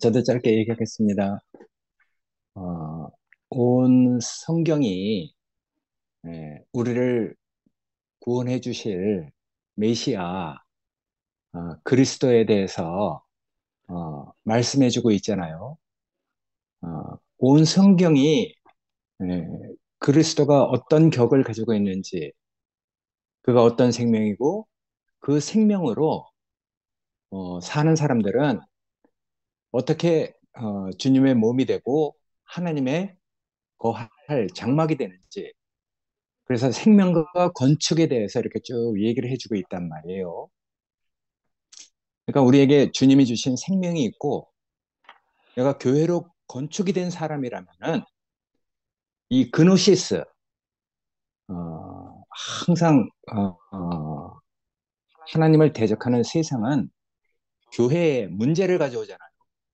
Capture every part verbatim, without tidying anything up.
저도 짧게 얘기하겠습니다. 어, 온 성경이 예, 우리를 구원해 주실 메시아 어, 그리스도에 대해서 어, 말씀해 주고 있잖아요. 어, 온 성경이 예, 그리스도가 어떤 격을 가지고 있는지, 그가 어떤 생명이고 그 생명으로 어, 사는 사람들은 어떻게 어, 주님의 몸이 되고 하나님의 거할 장막이 되는지, 그래서 생명과 건축에 대해서 이렇게 쭉 얘기를 해주고 있단 말이에요. 그러니까 우리에게 주님이 주신 생명이 있고, 내가 교회로 건축이 된 사람이라면은 이 그노시스, 어, 항상 어, 어, 하나님을 대적하는 세상은 교회에 문제를 가져오잖아요.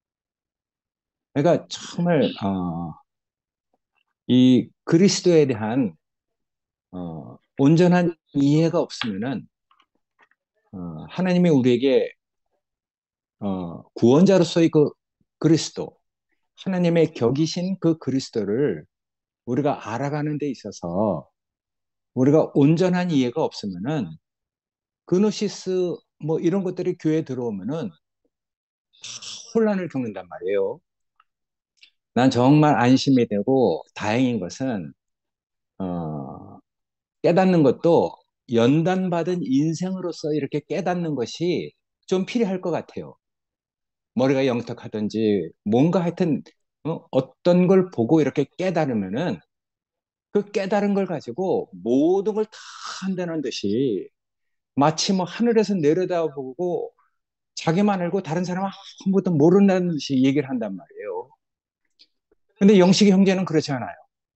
그러니까 정말 어, 이 그리스도에 대한 어, 온전한 이해가 없으면은 어, 하나님이 우리에게 어, 구원자로서의 그 그리스도, 하나님의 격이신 그 그리스도를 우리가 알아가는 데 있어서 우리가 온전한 이해가 없으면은 그노시스 뭐 이런 것들이 교회에 들어오면은 혼란을 겪는단 말이에요. 난 정말 안심이 되고 다행인 것은 어, 깨닫는 것도 연단받은 인생으로서 이렇게 깨닫는 것이 좀 필요할 것 같아요. 머리가 영탁하든지 뭔가 하여튼 어, 어떤 걸 보고 이렇게 깨달으면은 그 깨달은 걸 가지고 모든 걸 다 한다는 듯이 마치 뭐 하늘에서 내려다보고 자기만 알고 다른 사람은 아무것도 모른다는 듯이 얘기를 한단 말이에요. 근데 영식이 형제는 그렇지 않아요.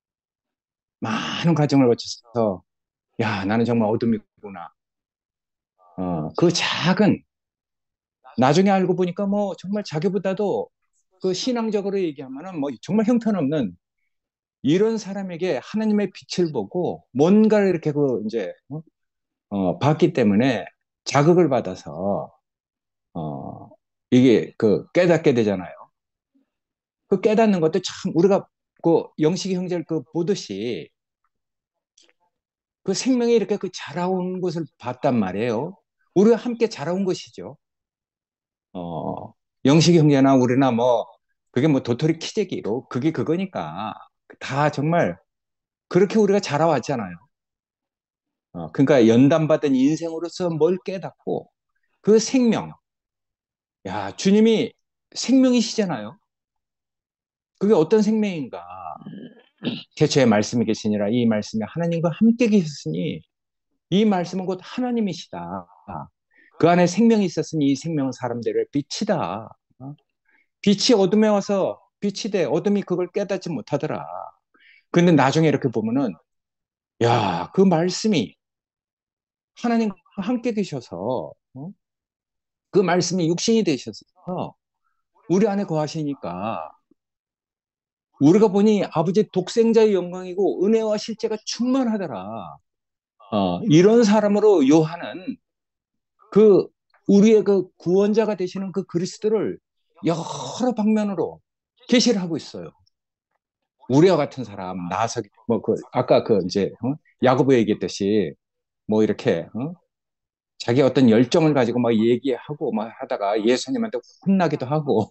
많은 과정을 거쳐서 야, 나는 정말 어둠이구나. 어, 그 작은 나중에 알고 보니까 뭐 정말 자기보다도 그 신앙적으로 얘기하면은 뭐 정말 형편없는 이런 사람에게 하나님의 빛을 보고 뭔가를 이렇게 그 이제 어, 어, 봤기 때문에 자극을 받아서 어, 이게 그 깨닫게 되잖아요. 그 깨닫는 것도 참 우리가 그 영식이 형제를 그 보듯이 그 생명이 이렇게 그 자라온 것을 봤단 말이에요. 우리가 함께 자라온 것이죠. 어, 영식이 형제나 우리나 뭐 그게 뭐 도토리 키재기로 그게 그거니까 다 정말 그렇게 우리가 자라왔잖아요. 어, 그러니까 연단받은 인생으로서 뭘 깨닫고 그 생명, 야, 주님이 생명이시잖아요. 그게 어떤 생명인가? 태초에 말씀이 계시니라 이 말씀이 하나님과 함께 계셨으니 이 말씀은 곧 하나님이시다. 그 안에 생명이 있었으니 이 생명은 사람들을 빛이다. 어? 빛이 어둠에 와서 빛이 돼 어둠이 그걸 깨닫지 못하더라. 근데 나중에 이렇게 보면은 야, 그 말씀이 하나님과 함께 계셔서 어? 그 말씀이 육신이 되셔서 우리 안에 거하시니까 우리가 보니 아버지 독생자의 영광이고 은혜와 실제가 충만하더라. 어, 이런 사람으로 요한은 그 우리의 그 구원자가 되시는 그 그리스도를 여러 방면으로 계시를 하고 있어요. 우리와 같은 사람 나서 뭐 그 아까 그 이제 어? 야고보 얘기했듯이 뭐 이렇게 어? 자기 어떤 열정을 가지고 막 얘기하고 막 하다가 예수님한테 혼나기도 하고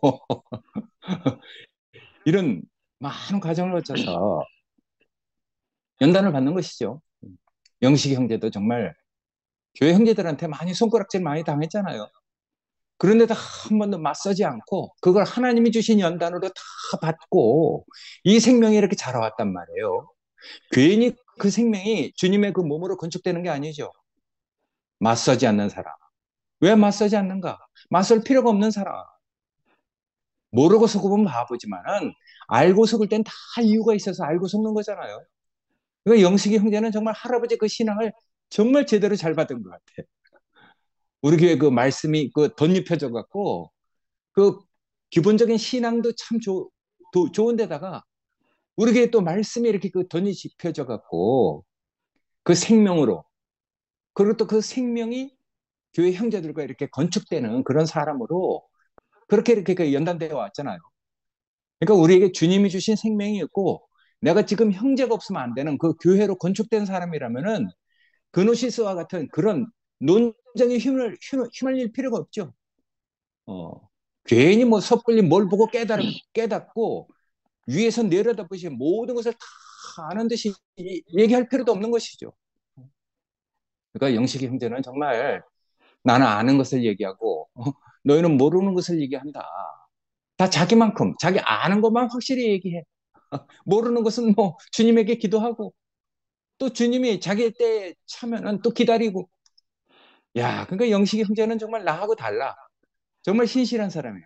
이런 많은 과정을 거쳐서 연단을 받는 것이죠. 영식 형제도 정말 교회 형제들한테 많이 손가락질 많이 당했잖아요. 그런데도 한 번도 맞서지 않고 그걸 하나님이 주신 연단으로 다 받고 이 생명이 이렇게 자라왔단 말이에요. 괜히 그 생명이 주님의 그 몸으로 건축되는 게 아니죠. 맞서지 않는 사람. 왜 맞서지 않는가? 맞설 필요가 없는 사람. 모르고 속으면 바보지만은 알고 속을 땐 다 이유가 있어서 알고 속는 거잖아요. 그러니까 영식이 형제는 정말 할아버지 그 신앙을 정말 제대로 잘 받은 것 같아. 우리 교회 그 말씀이 그 덧입혀져 갖고 그 기본적인 신앙도 참 조, 도, 좋은데다가 우리 교회 또 말씀이 이렇게 그 덧입혀져 갖고 그 생명으로 그리고 또 그 생명이 교회 형제들과 이렇게 건축되는 그런 사람으로 그렇게 이렇게 그 연단되어 왔잖아요. 그러니까 우리에게 주님이 주신 생명이 있고 내가 지금 형제가 없으면 안 되는 그 교회로 건축된 사람이라면은 그노시스와 같은 그런 논쟁에 힘을 휘- 휘말릴 필요가 없죠. 어, 괜히 뭐 섣불리 뭘 보고 깨달, 깨닫고 위에서 내려다보시 모든 것을 다 아는 듯이 얘기할 필요도 없는 것이죠. 그러니까 영식의 형제는 정말 나는 아는 것을 얘기하고 어, 너희는 모르는 것을 얘기한다. 다 자기만큼 자기 아는 것만 확실히 얘기해. 모르는 것은 뭐 주님에게 기도하고 또 주님이 자기 때에 차면은 또 기다리고. 야, 그러니까 영식의 형제는 정말 나하고 달라. 정말 신실한 사람이에요.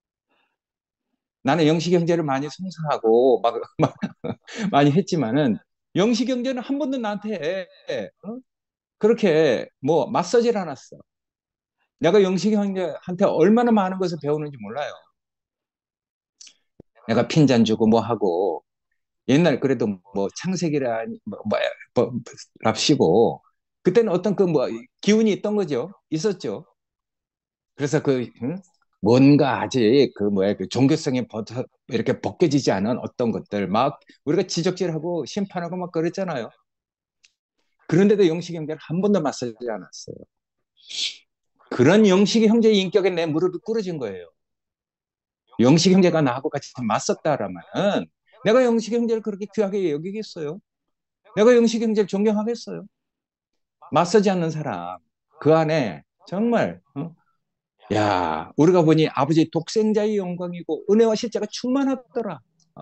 나는 영식의 형제를 많이 송사하고 막, 막 많이 했지만은 영식의 형제는 한 번도 나한테 어? 그렇게 뭐 맞서질 않았어. 내가 영식이 형제한테 얼마나 많은 것을 배우는지 몰라요. 내가 핀잔 주고 뭐 하고 옛날 그래도 뭐 창세기라 뭐, 뭐, 뭐 랍시고 그때는 어떤 그 뭐 기운이 있던 거죠. 있었죠. 그래서 그 응? 뭔가 아직 그 뭐야 그 종교성이 벗어, 이렇게 벗겨지지 않은 어떤 것들 막 우리가 지적질하고 심판하고 막 그랬잖아요. 그런데도 영식이 형제는 한 번도 맞서지 않았어요. 그런 영식이 형제의 인격에 내 무릎이 꿇어진 거예요. 영식 형제가 나하고 같이 맞섰다라면은 내가 영식 형제를 그렇게 귀하게 여기겠어요? 내가 영식 형제를 존경하겠어요? 맞서지 않는 사람 그 안에 정말 어? 야 우리가 보니 아버지 독생자의 영광이고 은혜와 실제가 충만하더라.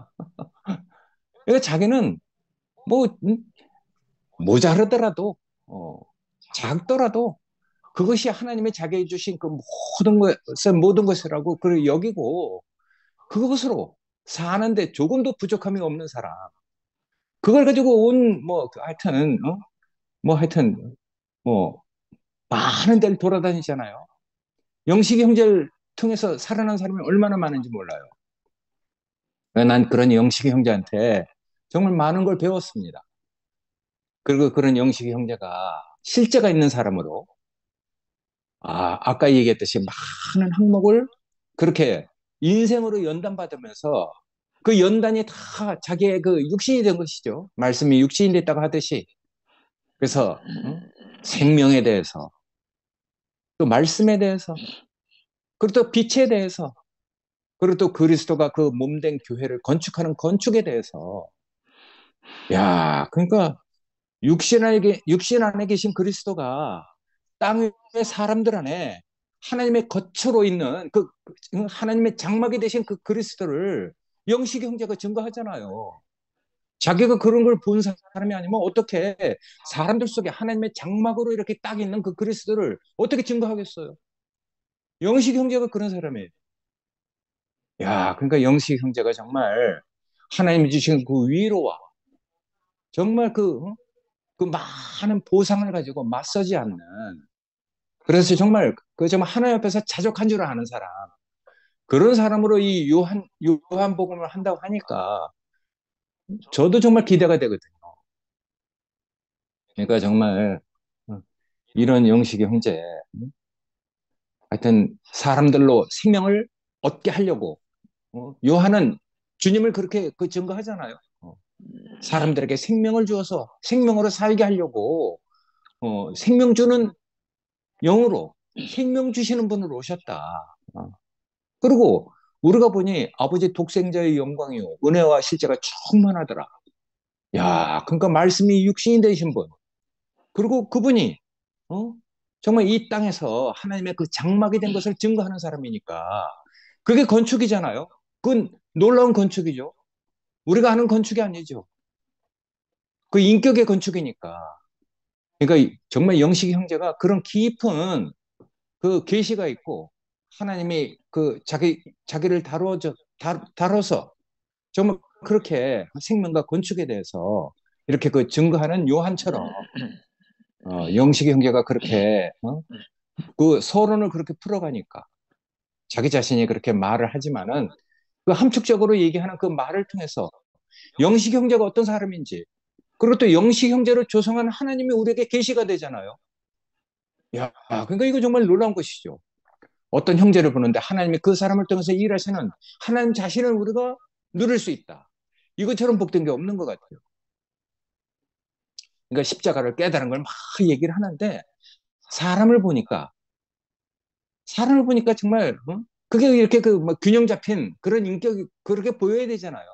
그러니까 자기는 뭐 음, 모자르더라도 어, 작더라도 그것이 하나님의 자기에 주신 그 모든 것은 모든 것이라고 그를 여기고 그것으로 사는데 조금도 부족함이 없는 사람. 그걸 가지고 온, 뭐, 그 하여튼, 어? 뭐, 하여튼, 뭐, 많은 데를 돌아다니잖아요. 영식이 형제를 통해서 살아난 사람이 얼마나 많은지 몰라요. 난 그런 영식이 형제한테 정말 많은 걸 배웠습니다. 그리고 그런 영식이 형제가 실제가 있는 사람으로, 아, 아까 얘기했듯이 많은 항목을 그렇게 인생으로 연단받으면서 그 연단이 다 자기의 그 육신이 된 것이죠. 말씀이 육신이 됐다고 하듯이. 그래서 어? 생명에 대해서 또 말씀에 대해서 그리고 또 빛에 대해서 그리고 또 그리스도가 그 몸된 교회를 건축하는 건축에 대해서 야 그러니까 육신 안에, 육신 안에 계신 그리스도가 땅 위의 사람들 안에 하나님의 거처로 있는 그 하나님의 장막이 되신 그 그리스도를 영식 형제가 증거하잖아요. 자기가 그런 걸 본 사람이 아니면 어떻게 사람들 속에 하나님의 장막으로 이렇게 딱 있는 그 그리스도를 어떻게 증거하겠어요? 영식 형제가 그런 사람이에요. 야, 그러니까 영식 형제가 정말 하나님이 주신 그 위로와 정말 그, 어? 그 많은 보상을 가지고 맞서지 않는 그래서 정말 그 정말 하나님 앞에서 자족한 줄 아는 사람 그런 사람으로 이 요한 요한복음을 한다고 하니까 저도 정말 기대가 되거든요. 그러니까 정말 어, 이런 영식의 형제 하여튼 사람들로 생명을 얻게 하려고 어, 요한은 주님을 그렇게 그 증거하잖아요. 어, 사람들에게 생명을 주어서 생명으로 살게 하려고 어, 생명 주는 영으로 생명 주시는 분으로 오셨다. 어. 그리고 우리가 보니 아버지 독생자의 영광이요 은혜와 실제가 충만하더라. 야, 그러니까 말씀이 육신이 되신 분. 그리고 그분이 어? 정말 이 땅에서 하나님의 그 장막이 된 것을 증거하는 사람이니까 그게 건축이잖아요. 그건 놀라운 건축이죠. 우리가 아는 건축이 아니죠. 그 인격의 건축이니까. 그러니까 정말 영식 형제가 그런 깊은 그 계시가 있고 하나님이 그 자기 자기를 다루어 다, 다뤄서 정말 그렇게 생명과 건축에 대해서 이렇게 그 증거하는 요한처럼 어, 영식 형제가 그렇게 어? 그 서론을 그렇게 풀어가니까 자기 자신이 그렇게 말을 하지만은 그 함축적으로 얘기하는 그 말을 통해서 영식 형제가 어떤 사람인지 그리고 또 영식 형제를 조성한 하나님이 우리에게 계시가 되잖아요. 야, 그러니까 이거 정말 놀라운 것이죠. 어떤 형제를 보는데 하나님이 그 사람을 통해서 일하시는 하나님 자신을 우리가 누릴 수 있다. 이것처럼 복된 게 없는 것 같아요. 그러니까 십자가를 깨달은 걸 막 얘기를 하는데 사람을 보니까 사람을 보니까 정말 어? 그게 이렇게 그뭐 균형 잡힌 그런 인격이 그렇게 보여야 되잖아요.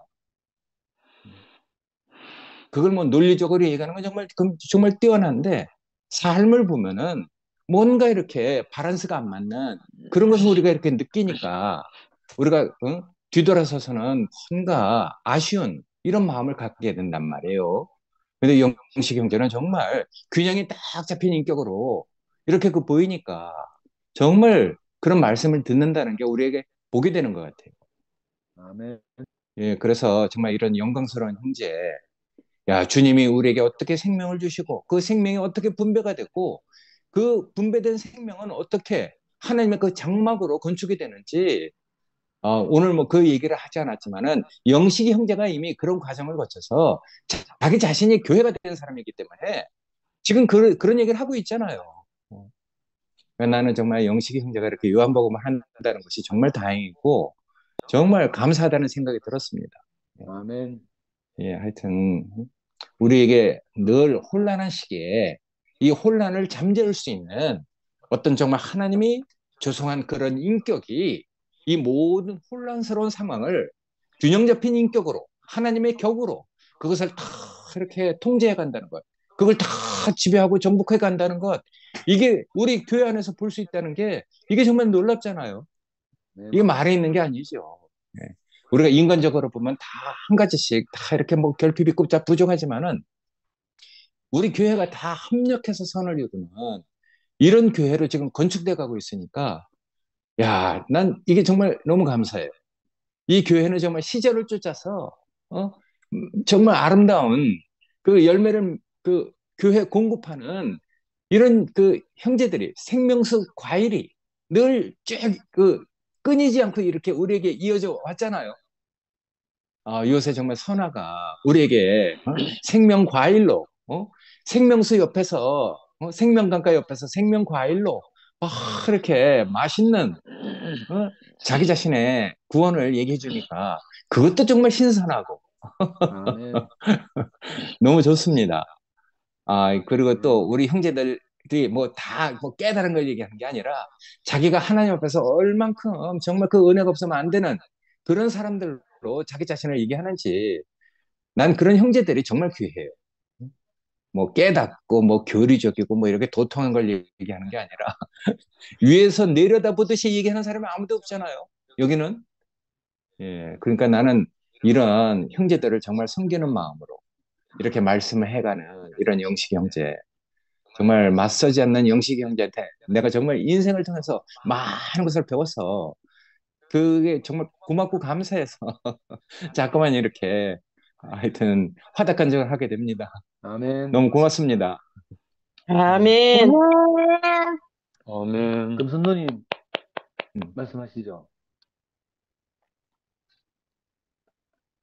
그걸 뭐 논리적으로 얘기하는 건 정말 정말 뛰어난데 삶을 보면은 뭔가 이렇게 바란스가 안 맞는 그런 것을 우리가 이렇게 느끼니까 우리가 어? 뒤돌아서서는 뭔가 아쉬운 이런 마음을 갖게 된단 말이에요. 근데 영식 형제는 정말 균형이 딱 잡힌 인격으로 이렇게 그 보이니까 정말 그런 말씀을 듣는다는 게 우리에게 복이 되는 것 같아요. 아멘. 예, 그래서 정말 이런 영광스러운 형제, 야, 주님이 우리에게 어떻게 생명을 주시고 그 생명이 어떻게 분배가 됐고 그 분배된 생명은 어떻게 하나님의 그 장막으로 건축이 되는지 어, 오늘 뭐 그 얘기를 하지 않았지만은 영식이 형제가 이미 그런 과정을 거쳐서 자기 자신이 교회가 된 사람이기 때문에 지금 그, 그런 얘기를 하고 있잖아요. 어, 나는 정말 영식이 형제가 이렇게 요한복음을 한다는 것이 정말 다행이고 정말 감사하다는 생각이 들었습니다. 아멘. 예, 하여튼 우리에게 늘 혼란한 시기에 이 혼란을 잠재울 수 있는 어떤 정말 하나님이 조성한 그런 인격이 이 모든 혼란스러운 상황을 균형 잡힌 인격으로 하나님의 격으로 그것을 다 이렇게 통제해 간다는 것. 그걸 다 지배하고 정복해 간다는 것. 이게 우리 교회 안에서 볼 수 있다는 게 이게 정말 놀랍잖아요. 네, 이게 맞습니다. 말에 있는 게 아니죠. 예. 우리가 인간적으로 보면 다 한 가지씩 다 이렇게 뭐 결핍이 꼽자 부족하지만은 우리 교회가 다 합력해서 선을 이루는 이런 교회로 지금 건축돼 가고 있으니까 야, 난 이게 정말 너무 감사해요. 이 교회는 정말 시절을 쫓아서 어? 음, 정말 아름다운 그 열매를 그 교회 공급하는 이런 그 형제들이 생명수 과일이 늘 쭉 그 끊이지 않고 이렇게 우리에게 이어져 왔잖아요. 아, 요새 정말 선화가 우리에게 어? 생명 과일로 어? 생명수 옆에서 어? 생명강가 옆에서 생명 과일로 아, 이렇게 맛있는 어? 자기 자신의 구원을 얘기해 주니까 그것도 정말 신선하고 아멘. 너무 좋습니다. 아, 그리고 또 네. 우리 형제들이 뭐 다 뭐 깨달은 걸 얘기하는 게 아니라 자기가 하나님 앞에서 얼만큼 정말 그 은혜가 없으면 안 되는 그런 사람들로 자기 자신을 얘기하는지 난 그런 형제들이 정말 귀해요. 뭐 깨닫고 뭐 교리적이고 뭐 이렇게 도통한 걸 얘기하는 게 아니라 위에서 내려다보듯이 얘기하는 사람이 아무도 없잖아요. 여기는. 예, 그러니까 나는 이런 형제들을 정말 섬기는 마음으로 이렇게 말씀을 해가는 이런 영식 형제, 정말 맞서지 않는 영식 형제한테 내가 정말 인생을 통해서 많은 것을 배워서 그게 정말 고맙고 감사해서 자꾸만 이렇게 하여튼 화답간증을 하게 됩니다. 아멘. 너무 고맙습니다. 음, 아멘. 그럼 아멘. 선도님 음. 말씀하시죠.